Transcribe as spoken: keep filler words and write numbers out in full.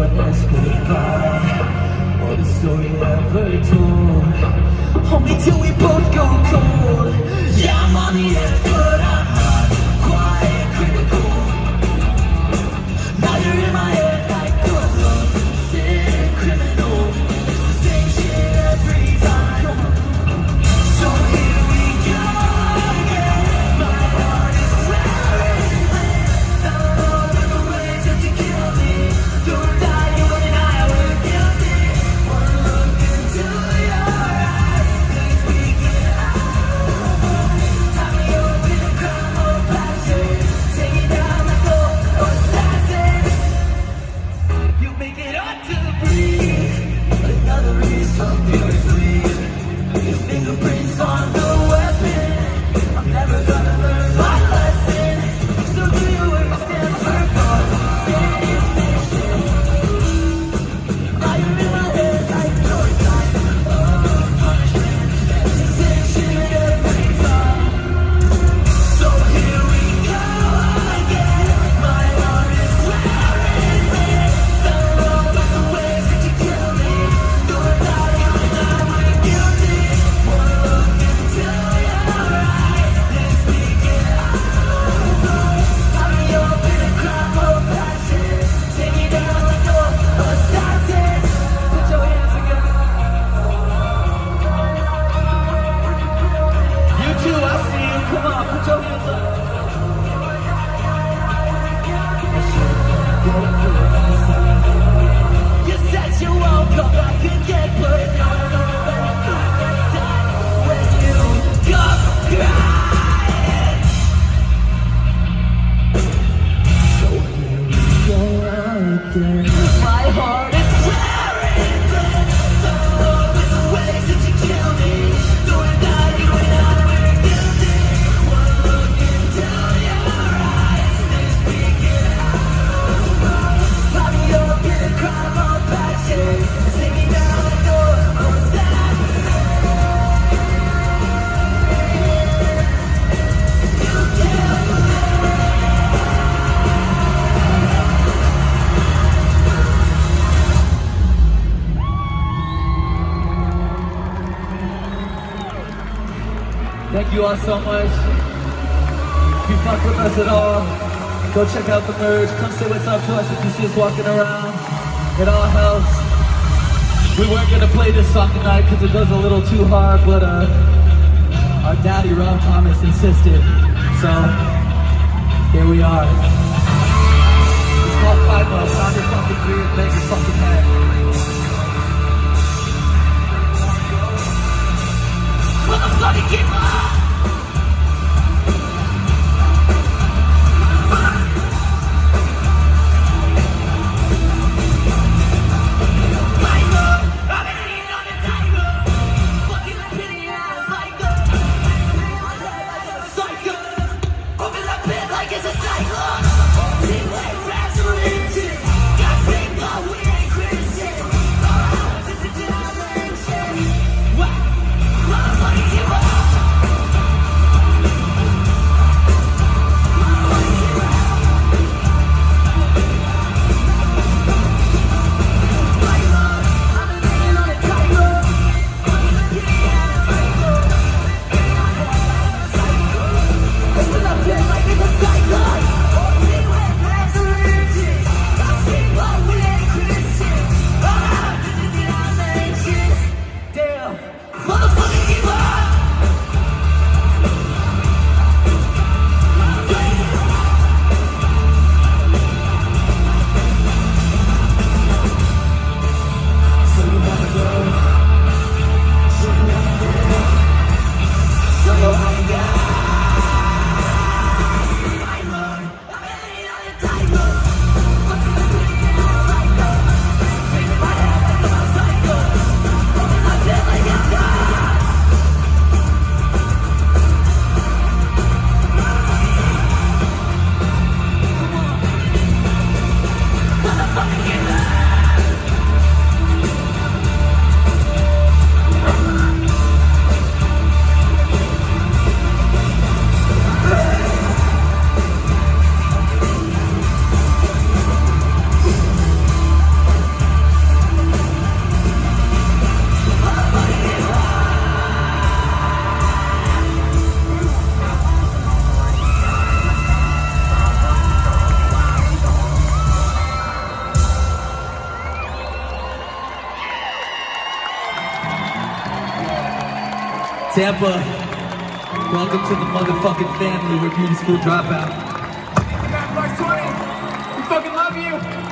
last goodbye, or the story ever told. Only till we both go cold. Yeah, I'm on the edge, but I'm not quite critical. Now you're in my head like a love-sick criminal. It's the same shit every time. So here we go again. My heart is wearing lit. All the ways that you kill me. Do or die, you and I were guilty. One look into your eyes, things we get out. Time to open a crime of passion. Take it down like a assassin. You make it hard to breathe. Another is of your sleeve. Your fingerprints on the weapon. I'm never gonna learn my lesson. So do you understand my definition? Now you're in my head like your type of punishment. Sensation every time. So here we go again. My heart is wearing red. Tell all about the ways that you kill me. Do or die, you and I were guilty. One look into your eyes, then speak it out. How do you open a crime of passion? Take it down like a assassin. Put your hands together. You too, I see you. Come on, put your hands up. You said you won't come back again, but no, no, when you come crying. So here we go again. My heart is wearing red. Tell all the ways that you kill me. Do or die, you and I were guilty. One look into your eyes, then speak it out. How do you open a crime of passion? Take it down like your assassin. You kill me. Thank you all so much. If you fuck with us at all, go check out the merch. Come say what's up to us if you see us walking around. It all helps. We weren't gonna play this song tonight because it does a little too hard, but uh, our daddy Rob Thomas insisted. So here we are. It's called Five Bucks. Sound your fucking beer, bang your fucking head. Motherfucking keep up! Motherfucking keep up! Tampa, welcome to the motherfucking family. We're doing School Dropout. Matchbox Twenty, we fucking love you.